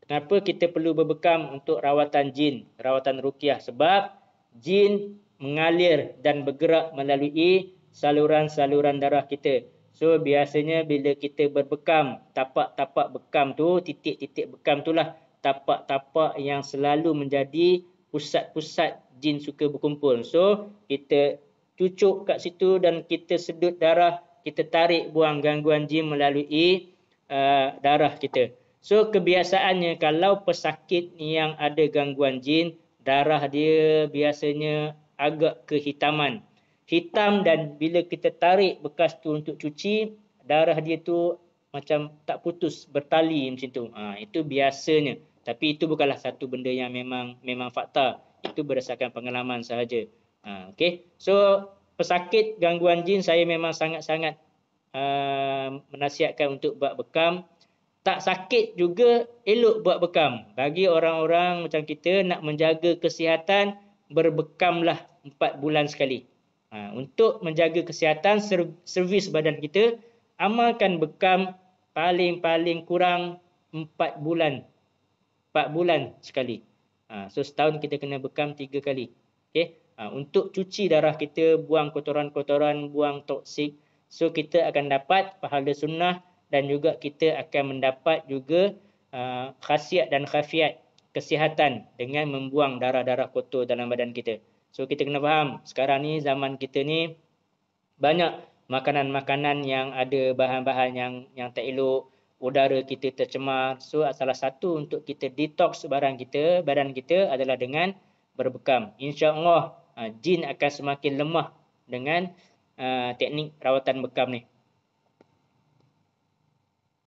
Kenapa kita perlu berbekam untuk rawatan jin, rawatan ruqyah? Sebab jin mengalir dan bergerak melalui saluran-saluran darah kita. So biasanya bila kita berbekam, tapak-tapak bekam tu, titik-titik bekam itulah tapak-tapak yang selalu menjadi pusat-pusat jin suka berkumpul. So kita cucuk kat situ dan kita sedut darah, kita tarik buang gangguan jin melalui darah kita. So kebiasaannya kalau pesakit yang ada gangguan jin, darah dia biasanya agak kehitaman. Hitam, dan bila kita tarik bekas tu untuk cuci, darah dia tu macam tak putus, bertali macam tu. Itu biasanya. Tapi itu bukanlah satu benda yang memang fakta. Itu berdasarkan pengalaman sahaja. Okay. So pesakit gangguan jin saya memang sangat-sangat menasihatkan untuk buat bekam. Tak sakit juga elok buat bekam. Bagi orang-orang macam kita nak menjaga kesihatan, berbekamlah 4 bulan sekali. Untuk menjaga kesihatan, servis badan kita, amalkan bekam paling-paling kurang 4 bulan. 4 bulan sekali. So setahun kita kena bekam 3 kali. Okay? Untuk cuci darah kita, buang kotoran-kotoran, buang toksik. So kita akan dapat pahala sunnah, dan juga kita akan mendapat juga khasiat dan khafiat kesihatan dengan membuang darah-darah kotor dalam badan kita. So kita kena faham, sekarang ni zaman kita ni banyak makanan-makanan yang ada bahan-bahan yang tak elok, udara kita tercemar. So salah satu untuk kita detox badan kita adalah dengan berbekam. InsyaAllah jin akan semakin lemah dengan teknik rawatan bekam ni.